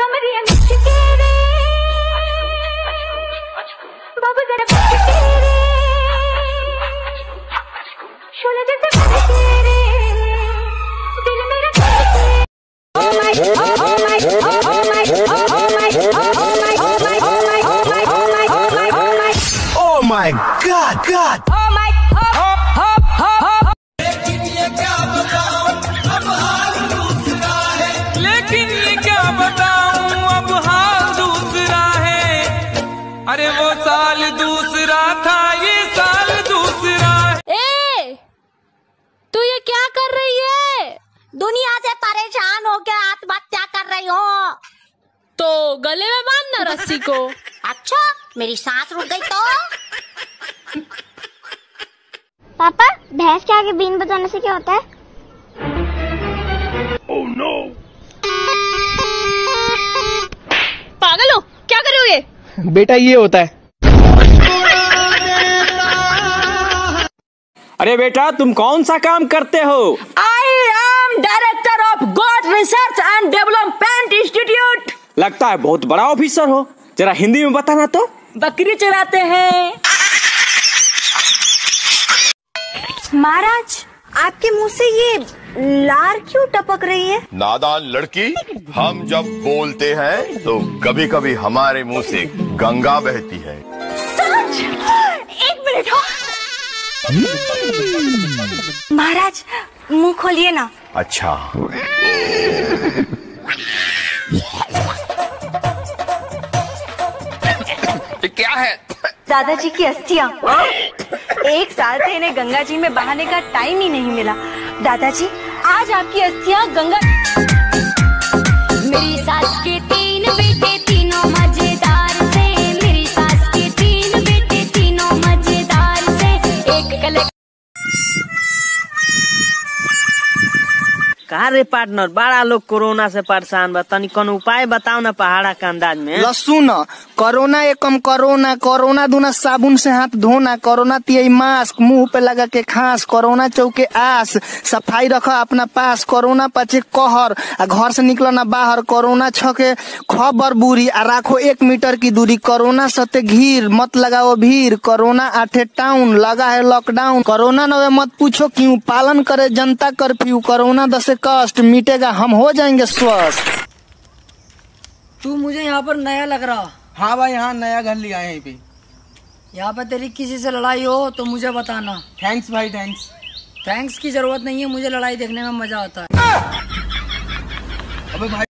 कमरिया मिच के रे बाबू जरा मिच के रे शोले जैसे मिच के रे दिल मेरा oh my god लेकिन ये क्या बताऊं अब हाल दूसरा है। अरे वो साल दूसरा था, ये साल दूसरा है। ए, तू ये क्या कर रही है? दुनिया से परेशान हो के आत्महत्या कर रही हो। तो गले में बांधना रस्सी को। अच्छा, मेरी सांस रुक गई तो। पापा, भैंस के आगे बीन बजाने से क्या होता है? Oh no! पागल हो, क्या करोगे? बेटा ये होता है। अरे बेटा तुम कौन सा काम करते हो? I am director of God Research and Development Institute। लगता है बहुत बड़ा ऑफिसर हो, जरा हिंदी में बताना तो। बकरी चराते हैं। महाराज, आपके मुंह से ये लार क्यों टपक रही है? नादान लड़की, हम जब बोलते हैं तो कभी कभी हमारे मुंह से गंगा बहती है। सच? एक मिनट हो। महाराज, मुंह खोलिए ना। अच्छा। क्या है? दादाजी की अस्थियां। एक साल से इन्हें गंगा जी में बहाने का टाइम ही नहीं मिला। दादाजी, आज आपकी अस्थियां गंगा। मेरी सास के 3 बेटे तीनों मजेदार से, मेरी सास के 3 बेटे तीनों मजेदार से, एक कलेक्टर। कहा रे पार्टनर, बड़ा लोग कोरोना से परेशान बा, तनी कौन उपाय बताओ ना पहाड़ा के अंदाज में। लसुन कोरोना एकम कोरोना दूना साबुन से हाथ धोना, कोरोना तिये मास्क मुंह पे लगा के खास, कोरोना चौके आस, सफाई रखो अपना पास, कोरोना पचे कहर आ घर से निकलो ना बाहर, कोरोना छके खबर बुरी आ राखो 1 मीटर की दूरी, कोरोना सते घीर मत लगाओ भीड़, कोरोना 8 टाउन लगा है लॉकडाउन, कोरोना नवे मत पूछो क्यों, पालन करे जनता कर्फ्यू, कोरोना 10 कष्ट मिटेगा हम हो जाएंगे स्वस्थ। तू मुझे यहाँ पर नया लग रहा। हाँ भाई, यहाँ नया घर लिया है यहीं पे। यहाँ पर तेरी किसी से लड़ाई हो तो मुझे बताना। थैंक्स भाई, थैंक्स। थैंक्स की जरूरत नहीं है, मुझे लड़ाई देखने में मजा आता है। अबे भाई